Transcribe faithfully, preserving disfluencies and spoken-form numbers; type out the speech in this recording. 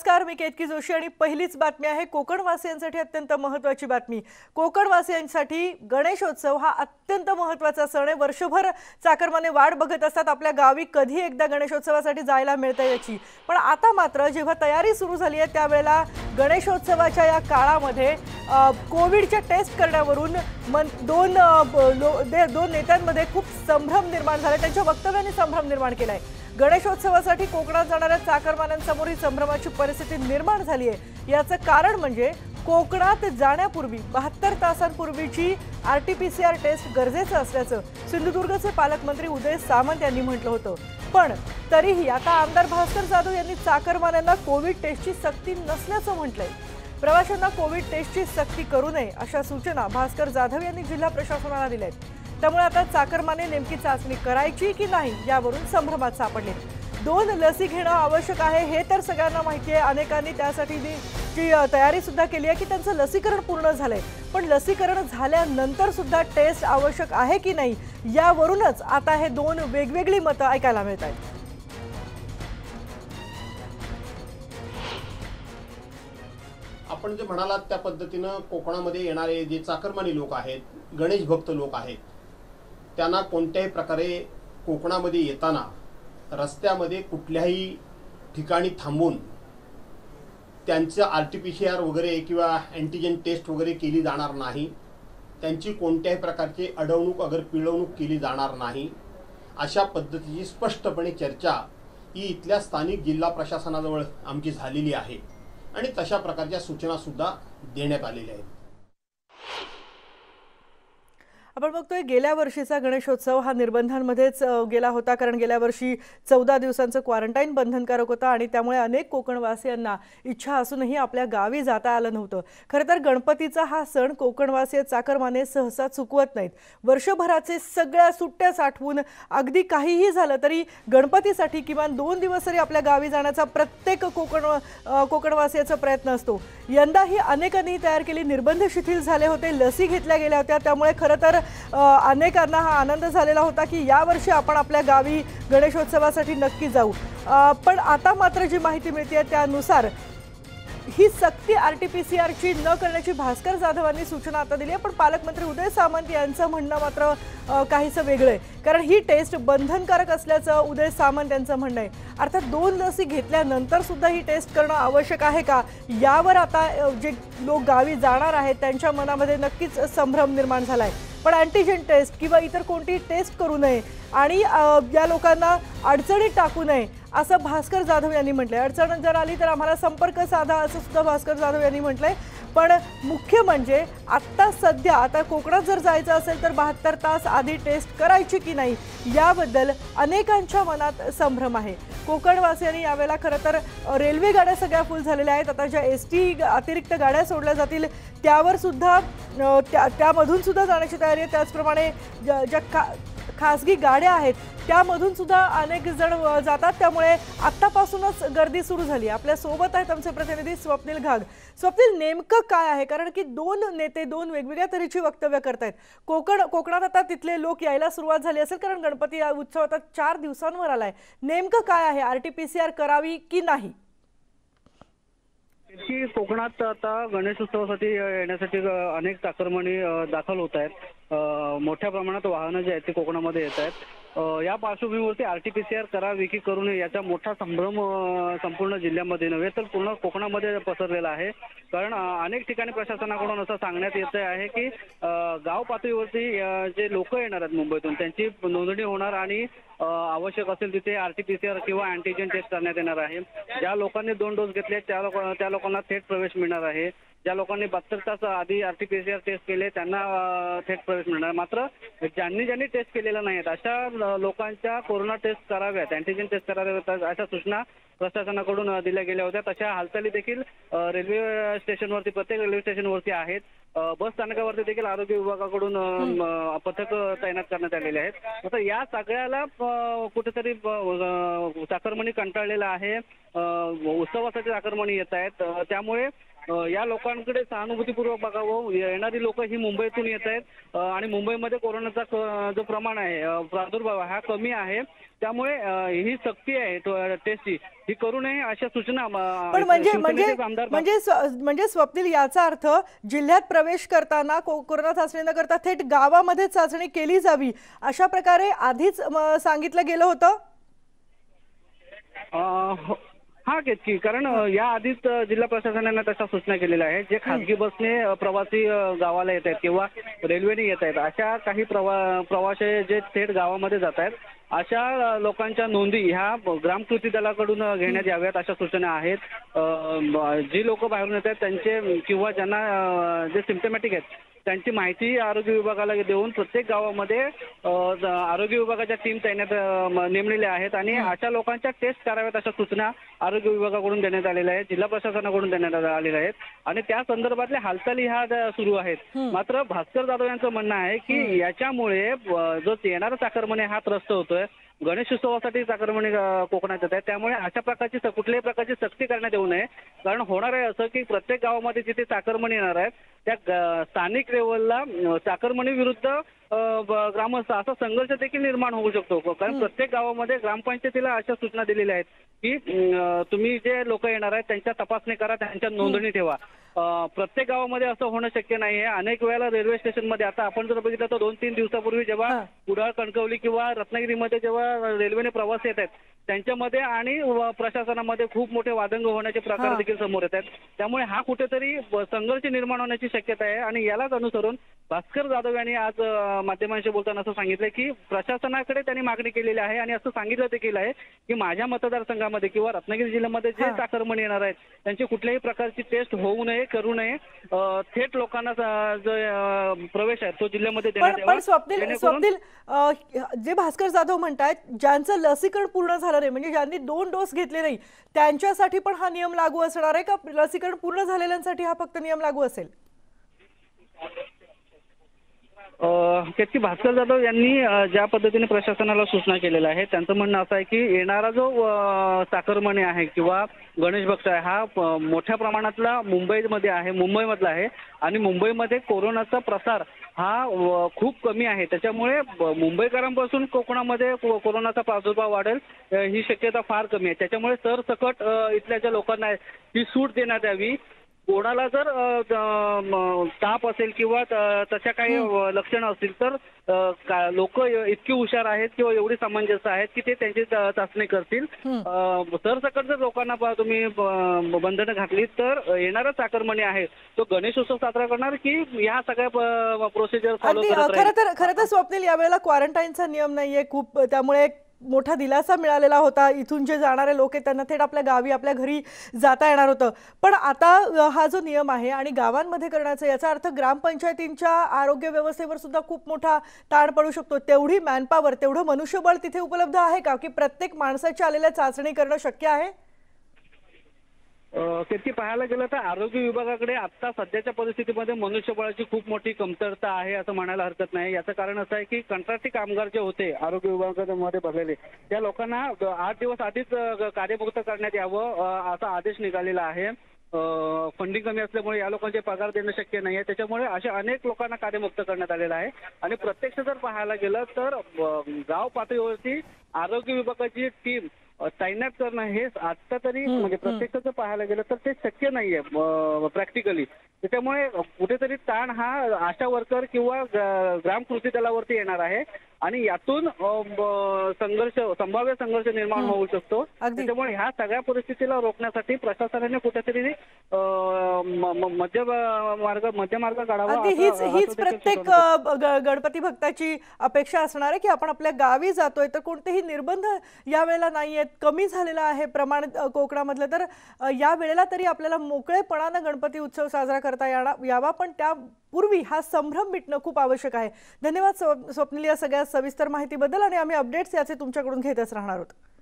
नमस्कार, मी केतकी जोशी आणि पहिलीच बातमी आहे कोकणवासियांसाठी अत्यंत महत्त्वाची बातमी। कोकणवासियांसाठी गणेशोत्सव हा अत्यंत महत्त्वाचा सण आहे। वर्षभर चाकरमाने वाट बघत असतात आपल्या गावी कधी एकदा गणेशोत्सवासाठी जायला मिळते याची। पण आता मात्र जेव्हा तयारी सुरू झाली आहे त्यावेळेला गणेशोत्सवाच्या या काळामध्ये कोविडच्या टेस्ट करण्यावरून दोन दोन नेत्यांमध्ये खूप संभ्रम निर्माण झाला। त्यांच्या वक्तव्याने संभ्रम निर्माण केलाय। गणेशोत्सवासाठी कोकणात जाणाऱ्या चाकरमान्यांसमोर ही संभ्रमाची परिस्थिती निर्माण झाली आहे। याचं कारण म्हणजे कोकणात जाण्यापूर्वी बहात्तर तासांपूर्वीची आरटीपीसीआर टेस्ट गरजेचं असल्याचं सिंधुदुर्गचे पालकमंत्री उदय सामंत यांनी म्हटलं होतं। पण तरीही आता आमदार भास्कर जाधव यांनी चाकरमान्यांना कोविड टेस्टची सक्ती नसल्याचं म्हटलंय। प्रवाशांना कोविड टेस्टची सक्ती करू नये अशा सूचना भास्कर जाधव यांनी जिल्हा प्रशासनाला दिल्या आहेत। त्यामुळे आता चाकरमाने नेमकी चाचणी करायची की नाही यावरून संभ्रमात सापडले। दोन लसी घेणं आवश्यक आहे हे तर सगळ्यांना माहिती आहे। अनेकांनी त्यासाठी जी तयारी सुद्धा केली आहे की त्यांचं लसीकरण पूर्ण झालंय। पण लसीकरण झाल्यानंतर सुद्धा टेस्ट आवश्यक आहे की नाही यावरूनच आता हे दोन वेगवेगळी मतं ऐकायला मिळत आहेत। आपण जे म्हणालात त्या पद्धतीनं कोकणामध्ये येणारे जे चाकरमानी लोक आहेत, गणेश भक्त लोक आहेत, त्यांना कोणत्याही प्रकारे कोकणामध्ये येताना रस्त्यामध्ये कुठल्याही ठिकाणी थांबून त्यांचं आरटीपीसीआर वगैरे किंवा अँटीजन टेस्ट वगैरे केली जाणार नाही। त्यांची कोणत्याही प्रकारची अडवणूक अगर पिळवणूक केली जाणार नाही अशा पद्धतीची स्पष्टपणे चर्चा ही इथल्या स्थानिक जिल्हा प्रशासनाजवळ आमची झालेली आहे आणि तशा प्रकारच्या सूचना सुद्धा देण्यात आलेल्या आहेत। आपण बघतोय गेल्या वर्षीचा गणेशोत्सव हा निर्बंधांमध्येच गेला होता, कारण गेल्या वर्षी चौदा दिवसांचं क्वारंटाईन बंधनकारक होतं आणि त्यामुळे अनेक कोकणवासियांना इच्छा असूनही आपल्या गावी जाता आलं नव्हतं। खरं तर गणपतीचा हा सण कोकणवासीय चाकरमाने सहसा चुकवत नाहीत। वर्षभराचे सगळ्या सुट्ट्या साठवून अगदी काहीही झालं तरी गणपतीसाठी किमान दोन दिवस तरी आपल्या गावी जाण्याचा प्रत्येक कोकण कोकणवासियाचा प्रयत्न असतो। यंदाही अनेकांनी तयार केली निर्बंध शिथिल झाले होते, लसी घेतल्या गेल्या होत्या, त्यामुळे खरं तर अनेकांना हा आनंद झालेला होता की यावर्षी आपण आपल्या गावी गणेशोत्सवासाठी नक्की जाऊ। पण आता मात्र जी माहिती मिळते त्यानुसार ही सक्ती आरटीपीसीआरची न करण्याची भास्कर जाधवांनी सूचना आता दिली आहे। पण पालकमंत्री उदय सामंत यांचं म्हणणं मात्र काहीसं वेगळं आहे, कारण ही टेस्ट बंधनकारक असल्याचं उदय सामंत यांचं म्हणणं आहे। अर्थात दोन लसी घेतल्यानंतर सुद्धा ही टेस्ट करणं आवश्यक आहे का यावर आता जे लोक गावी जाणार आहेत त्यांच्या मनामध्ये नक्कीच संभ्रम निर्माण झाला आहे। पण अँटीजन टेस्ट किंवा इतर कोणती टेस्ट करू नये आणि या लोकांना अडचणीत टाकू नये असं भास्कर जाधव यांनी म्हटलंय। अडचण जर आली तर आम्हाला संपर्क साधा असं सुद्धा भास्कर जाधव यांनी म्हटलंय। पण मुख्य म्हणजे आत्ता सध्या आता कोकणात जर जायचं असेल तर बहात्तर तास आधी टेस्ट करायची की नाही याबद्दल अनेकांच्या मनात संभ्रम आहे। कोकणवासियांनी यावेळेला खरं तर रेल्वे गाड्या सगळ्या फुल झालेल्या आहेत। आता ज्या एस टी अतिरिक्त गाड्या सोडल्या जातील त्यावर सुद्धा त्या त्यामधून सुद्धा जाण्याची तयारी आहे। त्याचप्रमाणे ज्या खा खासगी गाड्या आहेत त्यामधून सुद्धा अनेक जण जातात, त्यामुळे आत्तापासूनच गर्दी सुरू झाली। आपल्या सोबत आहेत आमचे प्रतिनिधी स्वप्नील घाग। स्वप्नील, नेमकं काय आहे, कारण की दोन नेते दोन वेगवेगळ्या तऱ्हेची वक्तव्य करतायत। कोकण कोकणात आता तिथले लोक यायला सुरुवात झाली असेल, कारण गणपती उत्सव आता चार दिवसांवर आलाय। नेमकं काय आहे, आरटीपीसीआर करावी की नाही? की कोकणात आता गणेशोत्सवासाठी येण्यासाठी अनेक चाकरमानी दाखल होत आहेत। मोठ्या प्रमाणात वाहनं जे आहेत ते कोकणामध्ये येत आहेत। या पार्श्वभूमीवरती आरटीपीसीआर करावी की करू नये याचा मोठा संभ्रम संपूर्ण जिल्ह्यामध्ये नव्हे तर पूर्ण कोकणामध्ये पसरलेला आहे। कारण अनेक ठिकाणी प्रशासनाकडून असं सांगण्यात येत आहे की गाव पातळीवरती जे लोक येणार आहेत मुंबईतून त्यांची नोंदणी होणार आणि आवश्यक असेल तिथे आरटीपीसीआर किंवा अँटीजन टेस्ट करण्यात येणार आहे। ज्या लोकांनी दोन डोस घेतले त्या लोक त्या लोकांना थेट प्रवेश मिळणार आहे। ज्या लोकांनी बहात्तर तास आधी आरटीपीसीआर टेस्ट केले त्यांना थेट प्रवेश मिळणार। मात्र ज्यांनी ज्यांनी टेस्ट केलेला नाहीत अशा लोकांच्या कोरोना टेस्ट कराव्यात, अँटीजन टेस्ट कराव्यात अशा सूचना प्रशासनाकडून दिल्या गेल्या होत्या। तशा हालचाली देखील रेल्वे स्टेशनवरती प्रत्येक रेल्वे स्टेशनवरती आहेत। अ, बस स्थानकावरती देखील आरोग्य विभागाकडून अ, पथक तैनात करण्यात आलेले आहेत. आता या सगळ्याला अ, कुठेतरी अ, चाकरमानी कंटाळलेला आहे. अ, उत्सवासाठी चाकरमानी येत आहेत. अ, त्यामुळे अ, या लोकांकडे सहानुभूतीपूर्वक बघावं. येणारी लोक ही मुंबईतून येत आहेत अ, आणि मुंबईमध्ये कोरोनाचा क- जो प्रमाण आहे अ, प्रादुर्भाव हा कमी आहे. त्यामुळे अ, ही सक्ती आहे तो- टेस्टची ही करू नये अशा सूचना अ, पण म्हणजे म्हणजे शिवसेनेचे आमदार म्हणजे स्व- म्हणजे स्वप्नील, याचा अर्थ जिल्ह्यात प्रवेश करताना को- कोरोना चाचणी न करता थेट गावामध्ये चाचणी केली जावी अशा प्रकारे आधीच म, सांगितलं गेलं होतं. अ, हो. हा केतकी, कारण अ, या आधीच अ, जिल्हा प्रशासनाने तशा सूचना केलेल्या आहेत. जे खासगी बसने अ, प्रवासी अ, गावाला येत आहेत किंवा रेल्वेने येत आहेत अशा काही प्रवा प्रवासी जे थेट गावामध्ये जात आहेत अशा अ, लोकांच्या नोंदी ह्या ग्राम कृती दलाकडून अ, घेण्यात याव्यात अशा सूचना आहेत. अ, ब- जी लोक बाहेरून येत आहेत त्यांचे किंवा ज्यांना अ, जे सिम्पटमॅटिक आहेत त्यांची माहिती आरोग्य विभागाला देऊन प्रत्येक गावामध्ये अ, ज- आरोग्य विभागाच्या टीम तैनात अ, म- नेमलेल्या आहेत आणि अशा लोकांच्या टेस्ट कराव्यात अशा सूचना आरोग्य विभागाकडून देण्यात आलेल्या आहेत, जिल्हा प्रशासनाकडून देण्यात आलेल्या आहेत आणि त्या संदर्भातल्या हालचाली ह्या द- सुरू आहेत. मात्र भास्कर जाधव यांचं म्हणणं आहे की याच्यामुळे अ, जो येणारा चाकरमानी हा त्रस्त होतोय. गणेशोत्सवासाठी चाकरमानी अ, कोकणात येत आहे. त्यामुळे अशा प्रकारची स- कुठल्याही प्रकारची सक्ती करण्यात येऊ नये. कारण होणार आहे असं की प्रत्येक गावामध्ये जिथे चाकरमानी येणार आहेत त्या ग- स्थानिक लेवलला अ, चाकरमानी विरुद्ध अ, ब- ग्रामस्थ असा संघर्ष देखील निर्माण होऊ शकतो. कारण प्रत्येक गावामध्ये ग्रामपंचायतीला अशा सूचना दिलेल्या आहेत की अ, तुम्ही जे लोक येणार आहेत त्यांच्या तपासणी करा, त्यांच्या नोंदणी ठेवा. अ, प्रत्येक गावामध्ये असं होणं शक्य नाही आहे. अनेक वेळेला रेल्वे स्टेशनमध्ये आता आपण जर बघितलं तर दोन तीन दिवसापूर्वी जेव्हा हा. कुडाळ, कणकवली किंवा रत्नागिरीमध्ये जेव्हा रेल्वेने प्रवास येत आहेत त्यांच्यामध्ये आणि व प्रशासनामध्ये खूप मोठे वादंग होण्याचे प्रकार हा. देखील समोर येत आहेत. त्यामुळे हा कुठेतरी ब- संघर्ष निर्माण होण्याची शक्यता आहे आणि यालाच अनुसरून भास्कर जाधव यांनी आज अ, माध्यमांशी बोलताना असं सांगितलं की प्रशासनाकडे त्यांनी मागणी केलेली आहे आणि असं सांगितलं देखील आहे की माझ्या मतदारसंघामध्ये किंवा रत्नागिरी जिल्ह्यामध्ये जे हा. चाकरमानी येणार आहेत त्यांची कुठल्याही प्रकारची टेस्ट होऊ नये, करू नये. अ, थेट लोकांना स- जो अ, प्रवेश आहे तो जिल्ह्यामध्ये देण्यात पण यावा. पण स्वप्नील जेणेकरून स्वप्नील अ, जे भास्कर जाधव म्हणतायत ज्यांचं लसीकरण पूर्ण झालं नाही, म्हणजे ज्यांनी दोन डोस घेतले नाही, त्यांच्यासाठी पण हा नियम लागू असणार आहे का? लसीकरण पूर्ण झालेल्यांसाठी हा फक्त नियम लागू असेल? अ, केतकी, भास्कर जाधव यांनी अ, ज्या पद्धतीने प्रशासनाला सूचना केलेल्या आहे त्यांचं म्हणणं असं आहे की येणारा जो अ, चाकरमानी आहे किंवा गणेश भक्त आहे हा प- मोठ्या प्रमाणातला मुंबईमध्ये आहे, मुंबईमधला आहे आणि मुंबईमध्ये कोरोनाचा प्रसार हा अ, खूप कमी आहे. त्याच्यामुळे ब- मुंबईकरांपासून कोकणामध्ये को- कोरोनाचा प्रादुर्भाव वाढेल अ, ही शक्यता फार कमी आहे. त्याच्यामुळे सरसकट अ, इथल्या ज्या लोकांना आहे ती सूट देण्यात यावी. कोणाला जर अ, ज- म, ताप असेल किंवा त- तशा काही अ, लक्षणं असतील तर लोक इतकी हुशार आहेत किंवा एवढी समंजस आहेत की ते त्यांची चा- चाचणी करतील. अ, सरसकट जर लोकांना ब- तुम्ही ब- बंधनं घातली तर येणारा चाकरमानी आहे तो गणेशोत्सव साजरा करणार की ह्या सगळ्या प्रोसिजर फॉलो अगदी अ, करत खरं राहील. तर खरं तर स्वप्नील, यावेळेला क्वारंटाईनचा नियम नाहीये खूप, त्यामुळे एक मोठा दिलासा मिळालेला होता. इथून जे जाणारे लोक आहेत त्यांना थेट आपल्या गावी आपल्या घरी जाता येणार होतं. पण आता अ, हा जो नियम आहे आणि गावांमध्ये करण्याचा, याचा अर्थ ग्रामपंचायतींच्या आरोग्य व्यवस्थेवर सुद्धा खूप मोठा ताण पडू शकतो. तेवढी मॅनपॉवर, तेवढं मनुष्यबळ तिथे उपलब्ध आहे का की प्रत्येक माणसाच्या आलेल्या चाचणी करणं शक्य आहे? त्याची पाहायला गेलं तर आरोग्य विभागाकडे आता सध्याच्या परिस्थितीमध्ये मनुष्यबळाची खूप मोठी कमतरता आहे असं म्हणायला हरकत नाही. याचं कारण असं आहे की कंत्राटी कामगार जे होते आरोग्य विभागामध्ये भरलेले त्या लोकांना आठ दिवस आधीच अ, कार्यमुक्त करण्यात यावं अ, असा आदेश निघालेला आहे. फंडिंग कमी असल्यामुळे या लोकांचे पगार देणं शक्य नाही आहे. त्याच्यामुळे अशा अनेक लोकांना कार्यमुक्त करण्यात आलेलं आहे आणि प्रत्यक्ष जर पाहायला गेलं तर अ, गाव पातळीवरती आरोग्य विभागाची टीम अ, तैनात करणं हे आता तरी म्हणजे प्रत्यक्षाचं पाहायला गेलं तर ते शक्य नाहीये प्रॅक्टिकली. त्याच्यामुळे कुठेतरी ताण हा आशा वर्कर किंवा ग- ग्राम कृती दलावरती येणार आहे आणि यातून अ, ब- संघर्ष संभाव्य संघर्ष निर्माण होऊ शकतो. अगदी. त्याच्यामुळे ह्या सगळ्या परिस्थितीला रोखण्यासाठी प्रशासनाने कुठेतरी अ, म- म- मध्य मार्ग मध्य मार्ग काढावा अगदी असं- हीच असं हीच देखील प्रत्येक सुचवलं. अ, ग- गणपती भक्ताची अपेक्षा असणार आहे की आपण आपल्या गावी जातोय तर कोणतेही निर्बंध या वेळेला नाही आहेत. कमी झालेलं आहे प्रमाण अ, कोकणामधलं, तर अ, या वेळेला तरी आपल्याला मोकळेपणानं गणपती उत्सव साजरा करता यावा यावा पण त्यापूर्वी हा संभ्रम मिटणं खूप आवश्यक आहे. धन्यवाद स्व- स्वप्नील या सगळ्या सविस्तर माहितीबद्दल आणि आम्ही अपडेट्स याचे तुमच्याकडून घेतच राहणार आहोत.